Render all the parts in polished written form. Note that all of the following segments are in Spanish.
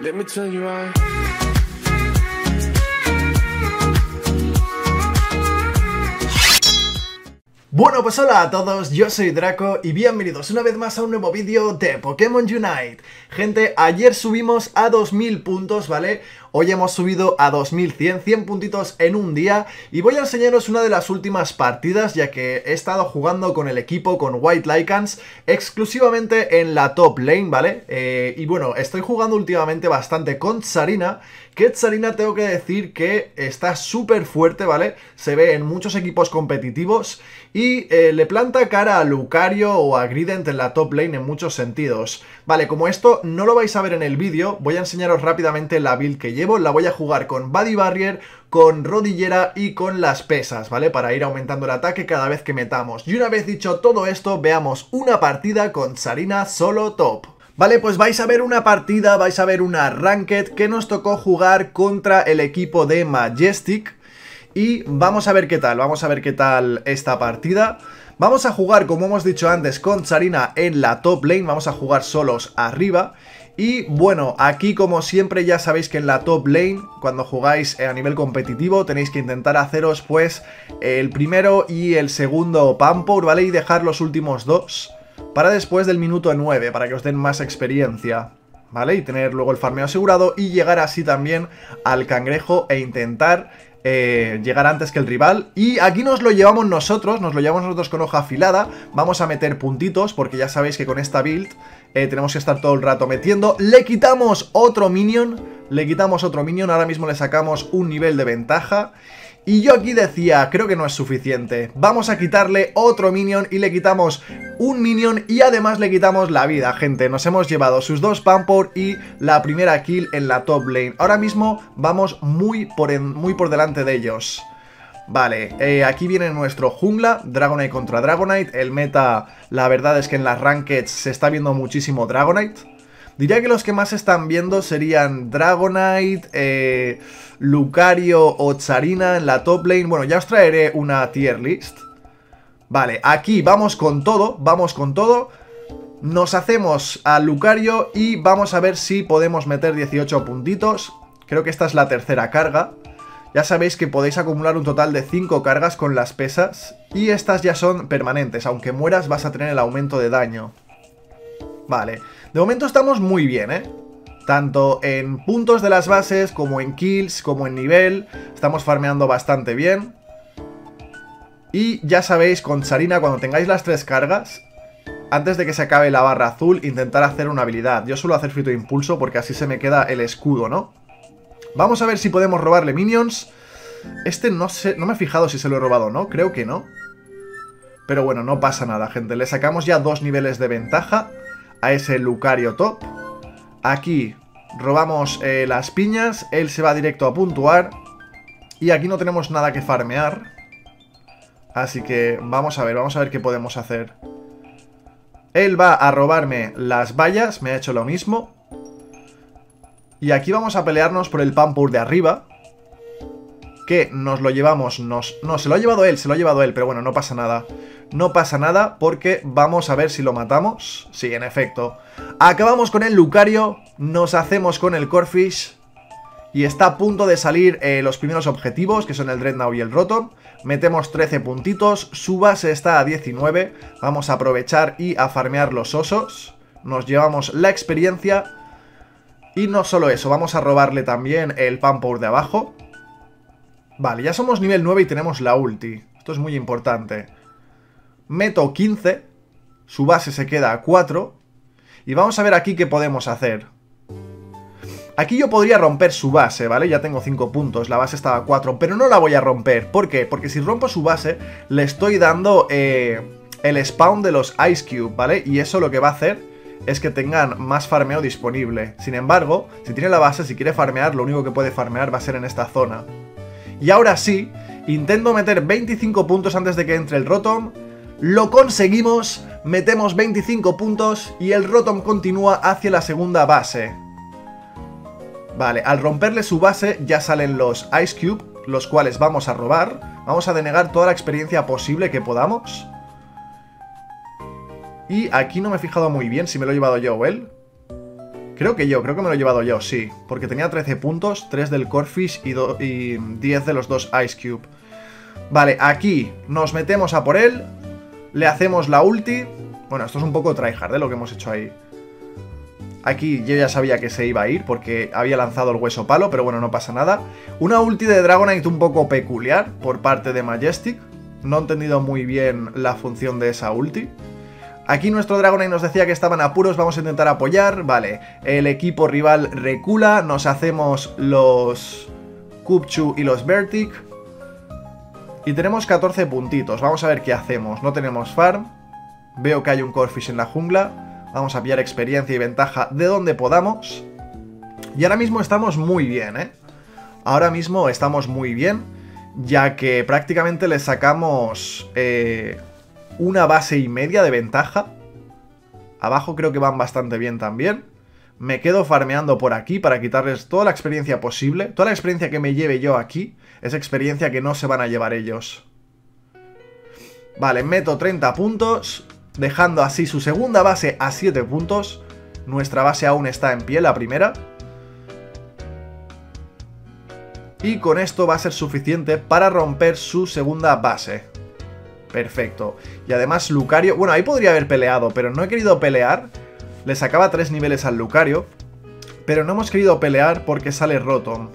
Let me tell you why. Bueno, pues hola a todos, yo soy Draco y bienvenidos una vez más a un nuevo vídeo de Pokémon Unite. Gente, ayer subimos a 2000 puntos, ¿vale? Hoy hemos subido a 2100, 100 puntitos en un día. Y voy a enseñaros una de las últimas partidas, ya que he estado jugando con el equipo, con White Lycans, exclusivamente en la top lane, ¿vale? Y bueno, estoy jugando últimamente bastante con Tsarina, que Tsarina tengo que decir que está súper fuerte, ¿vale? Se ve en muchos equipos competitivos y le planta cara a Lucario o a Grident en la top lane en muchos sentidos. Vale, como esto no lo vais a ver en el vídeo, voy a enseñaros rápidamente la build que llevo. La voy a jugar con Body Barrier, con Rodillera y con las pesas, ¿vale? Para ir aumentando el ataque cada vez que metamos. Y una vez dicho todo esto, veamos una partida con Tsarina solo top. Vale, pues vais a ver una partida, vais a ver una Ranked que nos tocó jugar contra el equipo de Majestic. Y vamos a ver qué tal esta partida. Vamos a jugar, como hemos dicho antes, con Tsarina en la top lane, vamos a jugar solos arriba. Y bueno, aquí como siempre ya sabéis que en la top lane, cuando jugáis a nivel competitivo, tenéis que intentar haceros pues el primero y el segundo Pampour, ¿vale? Y dejar los últimos dos para después del minuto 9, para que os den más experiencia, ¿vale? Y tener luego el farmeo asegurado y llegar así también al cangrejo e intentar llegar antes que el rival. Y aquí nos lo llevamos nosotros con hoja afilada. Vamos a meter puntitos porque ya sabéis que con esta build tenemos que estar todo el rato metiendo. Le quitamos otro minion, ahora mismo le sacamos un nivel de ventaja. Y yo aquí decía, creo que no es suficiente. Vamos a quitarle otro minion y le quitamos un minion y además le quitamos la vida, gente. Nos hemos llevado sus dos Pampour y la primera kill en la top lane. Ahora mismo vamos muy por delante de ellos. Vale, aquí viene nuestro jungla, Dragonite contra Dragonite. El meta, la verdad es que en las Rankeds se está viendo muchísimo Dragonite. Diría que los que más se están viendo serían Dragonite, Lucario o Tsarina en la top lane. Bueno, ya os traeré una tier list. Vale, aquí vamos con todo, Nos hacemos a Lucario y vamos a ver si podemos meter 18 puntitos. Creo que esta es la tercera carga. Ya sabéis que podéis acumular un total de 5 cargas con las pesas. Y estas ya son permanentes, aunque mueras vas a tener el aumento de daño. Vale, de momento estamos muy bien, tanto en puntos de las bases, como en kills, como en nivel. Estamos farmeando bastante bien. Y ya sabéis, con Tsarina, cuando tengáis las 3 cargas, antes de que se acabe la barra azul, intentar hacer una habilidad. Yo suelo hacer Fito Impulso porque así se me queda el escudo, ¿no? Vamos a ver si podemos robarle minions. Este no sé, no me he fijado si se lo he robado o no, creo que no. Pero bueno, no pasa nada, gente. Le sacamos ya 2 niveles de ventaja a ese Lucario top. Aquí robamos las piñas. Él se va directo a puntuar. Y aquí no tenemos nada que farmear. Así que vamos a ver qué podemos hacer. Él va a robarme las vallas. Me ha hecho lo mismo. Y aquí vamos a pelearnos por el Pampour de arriba, que nos lo llevamos. No, se lo ha llevado él, pero bueno, no pasa nada. No pasa nada porque vamos a ver si lo matamos. Sí, en efecto. Acabamos con el Lucario, nos hacemos con el Corphish y está a punto de salir los primeros objetivos, que son el Dreadnought y el Rotom. Metemos 13 puntitos, su base está a 19. Vamos a aprovechar y a farmear los osos. Nos llevamos la experiencia. Y no solo eso, vamos a robarle también el Pampour de abajo. Vale, ya somos nivel 9 y tenemos la ulti. Esto es muy importante. Meto 15. Su base se queda a 4. Y vamos a ver aquí qué podemos hacer. Aquí yo podría romper su base, ¿vale? Ya tengo 5 puntos, la base estaba a 4. Pero no la voy a romper. ¿Por qué? Porque si rompo su base, le estoy dando el spawn de los Ice Cube, ¿vale? Y eso lo que va a hacer es que tengan más farmeo disponible. Sin embargo, si tiene la base, si quiere farmear, lo único que puede farmear va a ser en esta zona. Y ahora sí, intento meter 25 puntos antes de que entre el Rotom. Lo conseguimos, metemos 25 puntos y el Rotom continúa hacia la segunda base. Vale, al romperle su base ya salen los Ice Cube, los cuales vamos a robar. Vamos a denegar toda la experiencia posible que podamos. Y aquí no me he fijado muy bien si me lo he llevado yo o él. Creo que me lo he llevado yo, sí. Porque tenía 13 puntos, 3 del Corphish y 10 de los 2 Ice Cube. Vale, aquí nos metemos a por él. Le hacemos la ulti. Bueno, esto es un poco tryhard, lo que hemos hecho ahí. Aquí yo ya sabía que se iba a ir porque había lanzado el hueso palo, pero bueno, no pasa nada. Una ulti de Dragonite un poco peculiar por parte de Majestic. No he entendido muy bien la función de esa ulti. Aquí nuestro Dragonite nos decía que estaban apuros, vamos a intentar apoyar. Vale, el equipo rival recula, nos hacemos los Cubchoo y los Vertic. Y tenemos 14 puntitos, vamos a ver qué hacemos. No tenemos farm, veo que hay un Corphish en la jungla. Vamos a pillar experiencia y ventaja de donde podamos. Y ahora mismo estamos muy bien, ¿eh? Ahora mismo estamos muy bien, ya que prácticamente le sacamos una base y media de ventaja. Abajo creo que van bastante bien también. Me quedo farmeando por aquí para quitarles toda la experiencia posible. Toda la experiencia que me lleve yo aquí es experiencia que no se van a llevar ellos. Vale, meto 30 puntos, dejando así su segunda base a 7 puntos. Nuestra base aún está en pie, la primera. Y con esto va a ser suficiente para romper su segunda base. Perfecto. Y además Lucario... Bueno, ahí podría haber peleado, pero no he querido pelear. Le sacaba 3 niveles al Lucario, pero no hemos querido pelear porque sale Rotom.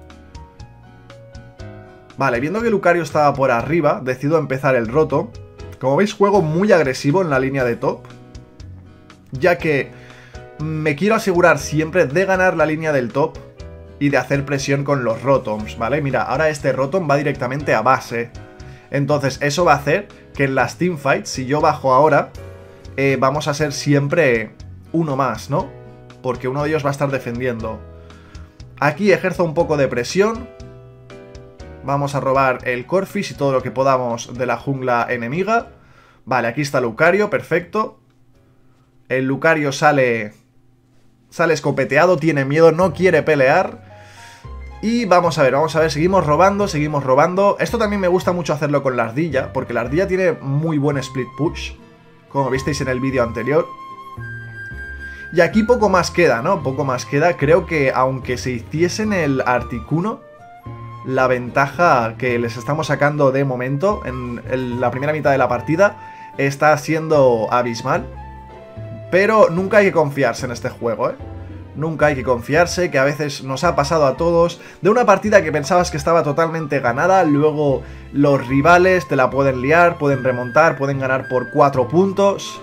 Vale, viendo que Lucario estaba por arriba, decido empezar el Rotom. Como veis, juego muy agresivo en la línea de top, ya que me quiero asegurar siempre de ganar la línea del top y de hacer presión con los Rotoms, ¿vale? Mira, ahora este Rotom va directamente a base. Entonces eso va a hacer que en las teamfights, si yo bajo ahora, vamos a ser siempre uno más, ¿no? Porque uno de ellos va a estar defendiendo. Aquí ejerzo un poco de presión. Vamos a robar el Corphish y todo lo que podamos de la jungla enemiga. Vale, aquí está Lucario, perfecto. El Lucario sale escopeteado, tiene miedo, no quiere pelear. Y vamos a ver, seguimos robando, seguimos robando. Esto también me gusta mucho hacerlo con la ardilla, porque la ardilla tiene muy buen split push, como visteis en el vídeo anterior. Y aquí poco más queda, ¿no? Poco más queda. Creo que aunque se hiciesen el Articuno, la ventaja que les estamos sacando de momento en la primera mitad de la partida está siendo abismal. Pero nunca hay que confiarse en este juego, ¿eh? Nunca hay que confiarse, que a veces nos ha pasado a todos, de una partida que pensabas que estaba totalmente ganada, luego los rivales te la pueden liar, pueden remontar, pueden ganar por 4 puntos.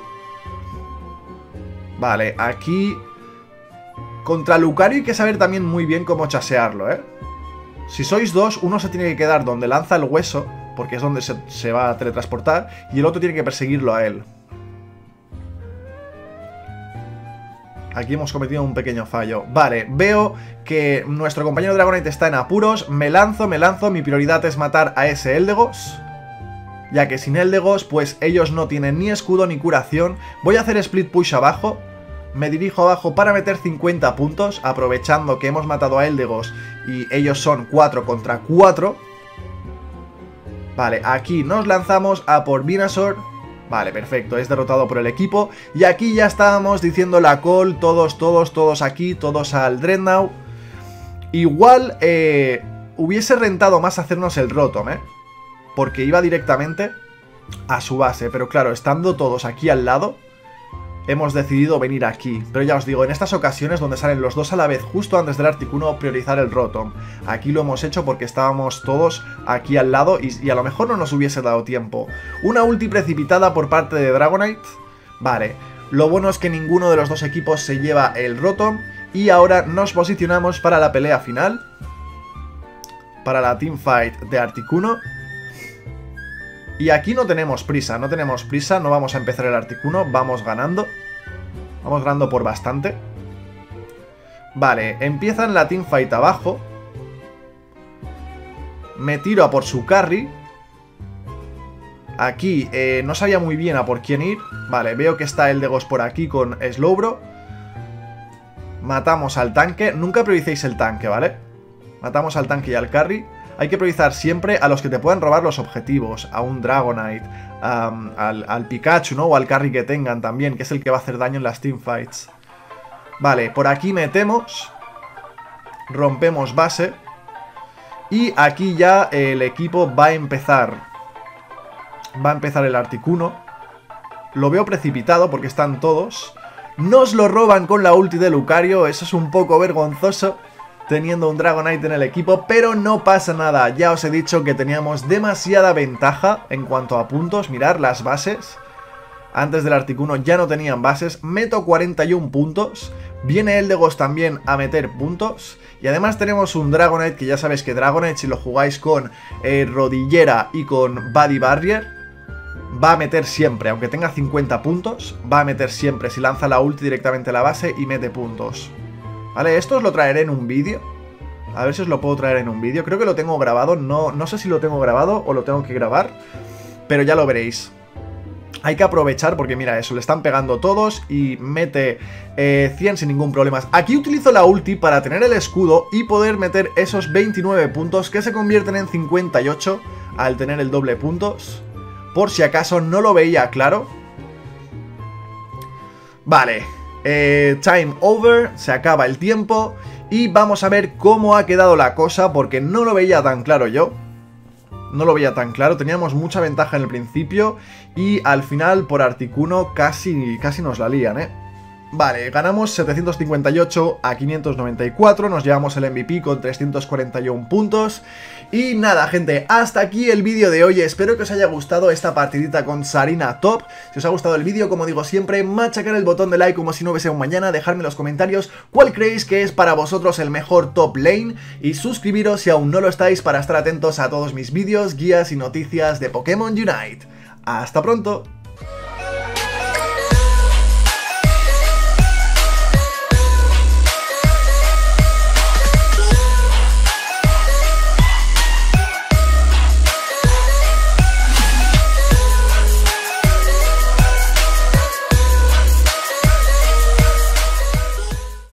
Vale, aquí contra Lucario hay que saber también muy bien cómo chasearlo, ¿eh? Si sois dos, uno se tiene que quedar donde lanza el hueso, porque es donde se va a teletransportar, y el otro tiene que perseguirlo a él. Aquí hemos cometido un pequeño fallo. Vale, veo que nuestro compañero Dragonite está en apuros. Me lanzo, mi prioridad es matar a ese Eldegoss, ya que sin Eldegoss, pues ellos no tienen ni escudo ni curación. Voy a hacer split push abajo. Me dirijo abajo para meter 50 puntos, aprovechando que hemos matado a Eldegoss y ellos son 4 contra 4. Vale, aquí nos lanzamos a por Venusaur. Vale, perfecto, es derrotado por el equipo. Y aquí ya estábamos diciendo la call, todos aquí, todos al Dreadnought. Igual hubiese rentado más hacernos el Rotom, porque iba directamente a su base. Pero claro, estando todos aquí al lado, hemos decidido venir aquí. Pero ya os digo, en estas ocasiones donde salen los dos a la vez justo antes del Articuno, priorizar el Rotom. Aquí lo hemos hecho porque estábamos todos aquí al lado y a lo mejor no nos hubiese dado tiempo. Una ulti precipitada por parte de Dragonite. Vale, lo bueno es que ninguno de los dos equipos se lleva el Rotom. Y ahora nos posicionamos para la pelea final, para la teamfight de Articuno. Y aquí no tenemos prisa, no vamos a empezar el Articuno, vamos ganando por bastante. Vale, empiezan la teamfight abajo. Me tiro a por su carry. Aquí no sabía muy bien a por quién ir. Vale, veo que está Eldegoss por aquí con Slowbro. Matamos al tanque, nunca prioricéis el tanque, ¿vale? Matamos al tanque y al carry. Hay que priorizar siempre a los que te puedan robar los objetivos. A un Dragonite, al Pikachu, ¿no? O al carry que tengan también, que es el que va a hacer daño en las teamfights. Vale, por aquí metemos. Rompemos base. Y aquí ya el equipo va a empezar. Va a empezar el Articuno. Lo veo precipitado porque están todos. Nos lo roban con la ulti de Lucario. Eso es un poco vergonzoso, teniendo un Dragonite en el equipo, pero no pasa nada. Ya os he dicho que teníamos demasiada ventaja en cuanto a puntos. Mirad las bases. Antes del Articuno ya no tenían bases. Meto 41 puntos. Viene Eldegoss también a meter puntos. Y además tenemos un Dragonite, que ya sabéis que Dragonite, si lo jugáis con Rodillera y con Body Barrier, va a meter siempre. Aunque tenga 50 puntos, va a meter siempre. Si lanza la ulti directamente a la base y mete puntos. Vale, esto os lo traeré en un vídeo. A ver si os lo puedo traer en un vídeo. Creo que lo tengo grabado. No sé si lo tengo grabado o lo tengo que grabar, pero ya lo veréis. Hay que aprovechar porque mira eso, le están pegando todos y mete 100 sin ningún problema. Aquí utilizo la ulti para tener el escudo y poder meter esos 29 puntos que se convierten en 58 al tener el doble puntos. Por si acaso no lo veía claro. Vale, time over, se acaba el tiempo y vamos a ver cómo ha quedado la cosa porque no lo veía tan claro yo. No lo veía tan claro, teníamos mucha ventaja en el principio y al final por Articuno casi nos la lían, Vale, ganamos 758 a 594, nos llevamos el MVP con 341 puntos. Y nada, gente, hasta aquí el vídeo de hoy. Espero que os haya gustado esta partidita con Sareena top. Si os ha gustado el vídeo, como digo siempre, machacar el botón de like como si no hubiese un mañana. Dejadme en los comentarios cuál creéis que es para vosotros el mejor top lane. Y suscribiros si aún no lo estáis para estar atentos a todos mis vídeos, guías y noticias de Pokémon Unite. ¡Hasta pronto!